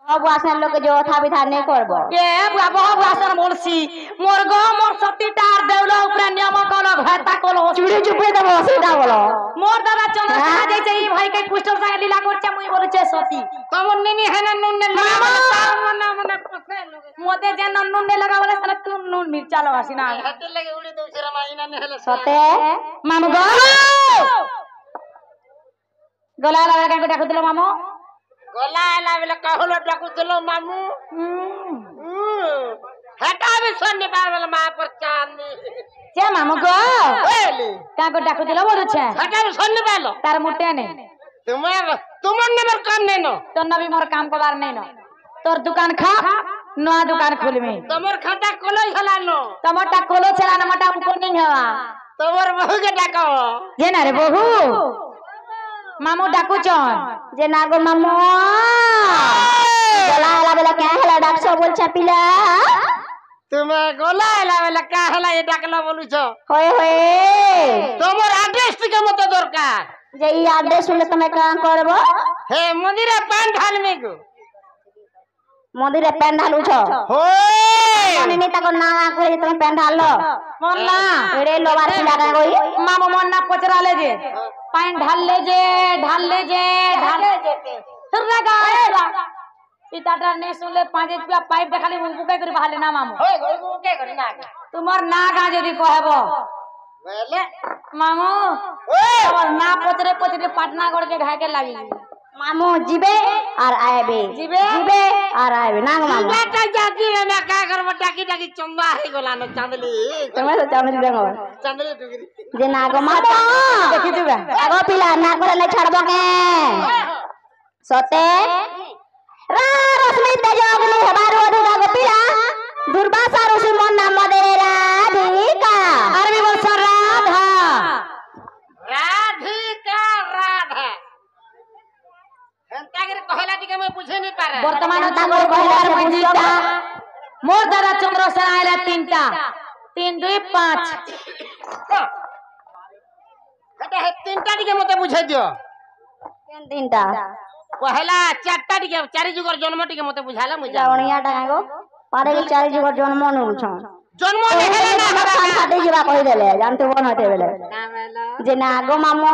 अब आसन लोग जो था विधान नहीं करबो ए बाबा आसन बोलसी मोर गो मोर सती टार देवलो ऊपर नियम कलो घाता कलो चुड़ी चुपे देबो सीधा बोलो मोर दादा चंद्रसेना जैसे ई भाई के कुष्ठ संग लीला करछे मुई बोलछे सती तमन नेनी है ना नून ने मना मना पसे मोते जे नून ने लगावले साला तू नून मिर्चा लगासी ना हते लगे उड़ी दूसरा माइना ने हले सते मामू गो गला लगा के डाकुतलो मामू गला आला बेला कहलो डाकुतलो मामू हटा भी सोने बार वाला मा पर चांदी जे मामू गो ओले का को डाकुतलो बोलु छे हटा भी सोने बालो तार मुटे ने तुमर ने मोर काम नै न तो नबी मोर काम कोबार नै न तोर दुकान खा नया दुकान खोलबे तमर खाता खोलो छला न तमटा खोलो छला न मटा को नहीं हवा तमर बहू के डाको जे ना रे बहू मामू डाकू चन जे नागो मामू गला आला बेला क्या हला डाक सो बोल छपिला तुमे गला आला बेला का हला ये डाकला बोलु छ होय होय तमर एड्रेस के मत दरकार जे ई एड्रेस ले तमे काम करबो हे मंदिर पान ढाल में गो मंदिर पेन ढालू छ होय माने ने ताको ना करे तमे पेन ढाल लो मन ना एड़े लोबार पिला का कोई मामू मन ना पचरा ले जे पान ढाल ले जे लगा ई टाटा ने सुनले 5 रुपया पाइप देखाले मुके करी बहाले ना मामू होय मुके करी ना तुमर ना गा जदी कहबो बोले मामू ओए ना पचरे पटना गड़ के घाय के लागी मामू जीबे और आएबे जीबे और आएबे ना मामू बेटा जाती है ना का करबो टाकी चंदा है गोला न चांदली तमे तो चांदली देंगो चांदली डुगरी जे नागो माता देखि दिबे आगो पिला ना करे ले छड़बो के सते रा रश्मि तेजोगनी हबारो अधिका गो पिला दुर्वासा ऋषि मन नाम दे राधिका अरबी बोल सर राधिका हंता के कहला टिके मैं पूछे नहीं पा रहा वर्तमान तागो कहला रे बुझीता मोर दादा चंद्रसेना आइला 3टा 3 2 5 हटा है 3टा टिके मते बुझे दियो 3टा कहला 4टा टिके 4 जुगर जन्म टिके मते बुझाला मुजा जावणिया टागो पारे के 4 जुगर जन्म नु छ जन्म हेले ना हमरा साथे जीवा कहि देले जानते बन होते बेले ना बेला जे नागो मामू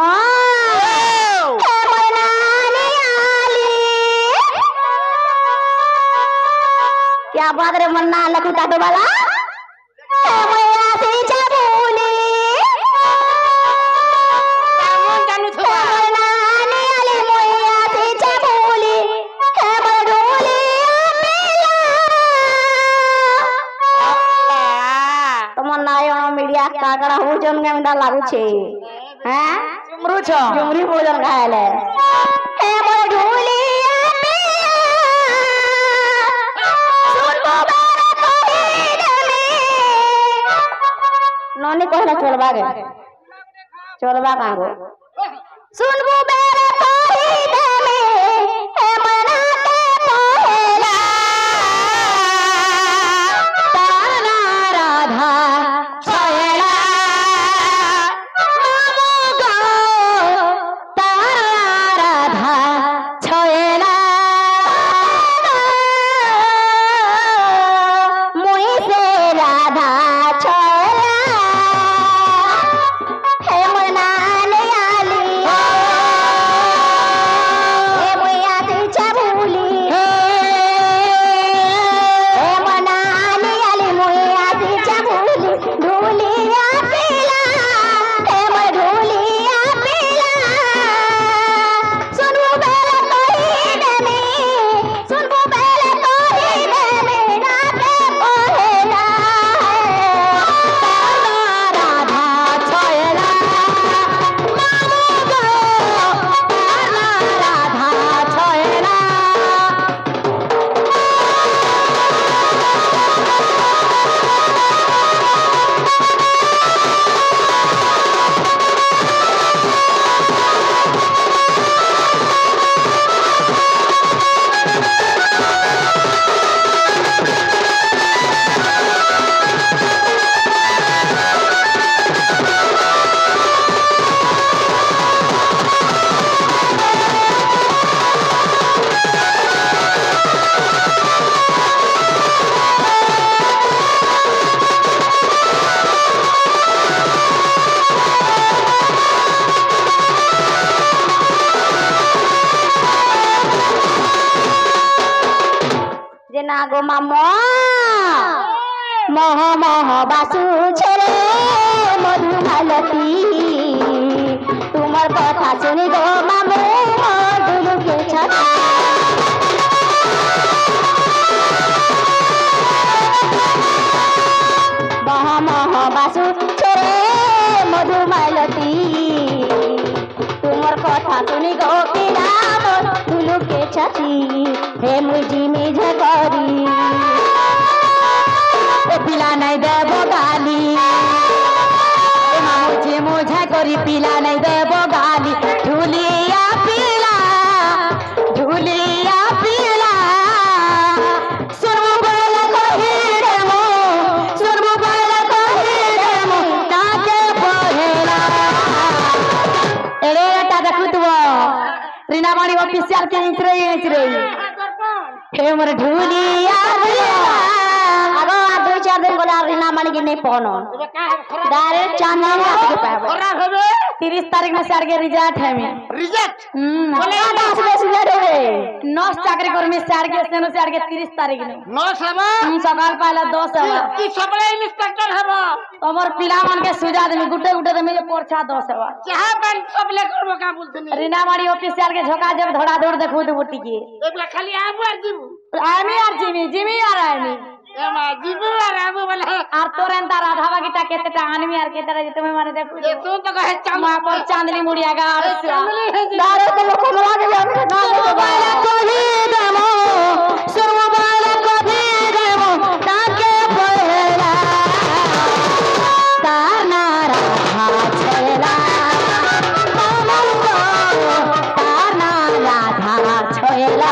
क्या बात रे मन्ना लखुटा तो वाला मैया से चाबूली जानू थवा नानी आली मैया से चाबूली हे बडोली मेला तो मन्ना यो मीडिया काकड़ा हो जन गेंदा लागू छे हैं झुमरू छ झुमरी भोजन खायले हे बडोली नोनी कहला चलबा कागो सुनबो बेरे कहि देले हे मना के पहेला तारा राधा छयला मामू गो तारा राधा छयला मोई से राधा छयला हे मना ने आली যে না গো মামা মহ মহ বাসু ছেড়ে মধুমালতী তোমার কথা শুনি গো মামু দুলুকে ছাড়া মহ মহ বাসু ছেড়ে মধুমালতী তোমার কথা শুনি গো কিনা দুলুকে ছাতি হে মুজি মিঝে করি পিলা নাই দেব গালি মুঝে মুঝে করি পিলা নাই দেব গালি ঝুলিয়া পিলা সুরমু বলে কহি রে মো সুরমু বলে কহি রে মো তাকে পড়েলা এরে টা দেখুতব রিনাবাড়ি অফিসিয়াল के इंचरे हे मोर ढुलिया आगो 2-4 दिन बोला रीना मानी के नहीं पहुनो डायरेक्ट चांदनी रात के पाए खराब होबे 30 तारीख में सर के रिजल्ट है में रिजल्ट बोले 10 बजे रिजल्ट होबे 9 चाकरी कर में सर के सेनो सर के 30 तारीख में 9 हबा सकाल पहला 10 हबा की सबले इंस्पेक्टर हबा हमर पिला मन के सुजा दे में गुटे गुटे दे में पोरछा 10 हबा चाहे बन सबले करबो का बोलथनी रीना मानी ऑफिसर के झोका जब धड़ा दौड़ देखो दे बुटी के एकला खाली आबू आर जीबू आमी आर जिमी आर आमी एमा जीबू आर आबू बोले आर तोरेंता राधावा कीटा केतेटा आनमी आर केतेटा जे तुमे माने देखू ए तू तो कहे चामा पर चांदनी मुड़िया गा दारो के लोग मला के ना बाला कोही देमो सुरमु बाला कोही देमो ताके पहेला ताना राधा छेला ताना राधा छेला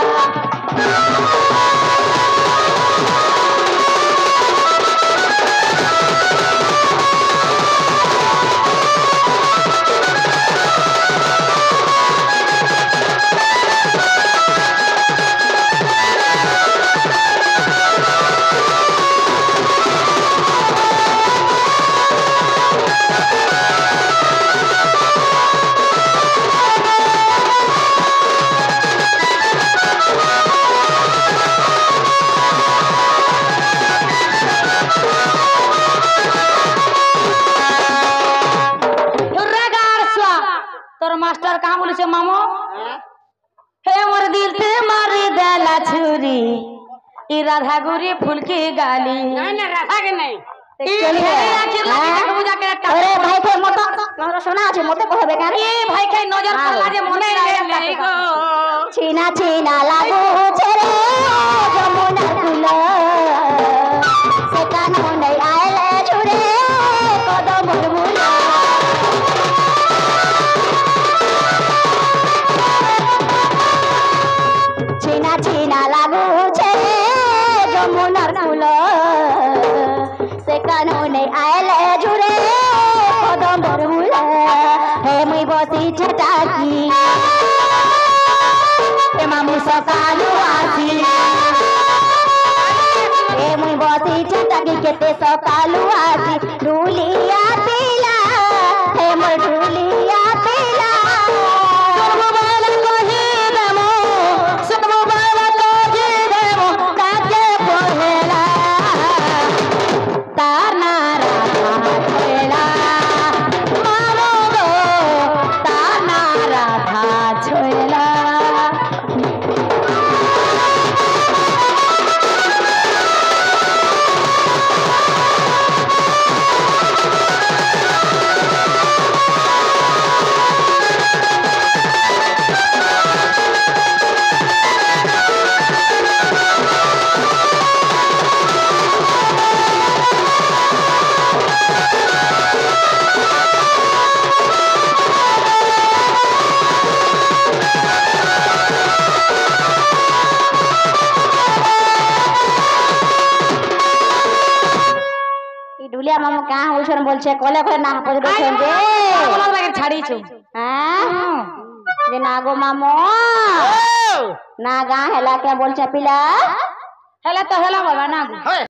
मास्टर कहाँ बोले से मामो हे मोर दिल से मारी देला छुरी ई राधा गुरी फूल की गाली नहीं नहीं राधा के नहीं अरे भाई के मोटा तोरा सुना छै मोटे कहबे का ए भाई के नजर पड़ला जे मोने नहीं गो छीना छीना लागू छे रे जमुना फूल से कानो नहीं आएले छुरे कदम मुरमुला छीना छीना लागू छे जमुनार फूल से कानो नहीं आएले झुरे कदम मुरमुला हे मुई बसी छटाकी हे मामू सकालू आसी हे मुई बसी छटाकी केते सकालू आसी ढुलिया पिला हे मोर ढुलिया पिला सुरमु बाला कहि देमो सुरमु बाला कहि देमो ताके पहेला ताना राधा छेला मानो गो ताना राधा छेला ढुलिया मामू कहाँ होछन बोलछे कोले कोले ना पज देखन जे बोला लागे छाड़ी छु हां जे नागो मामू ना गा हेला के बोलछे पिला हेला तो हेला बाबा नागो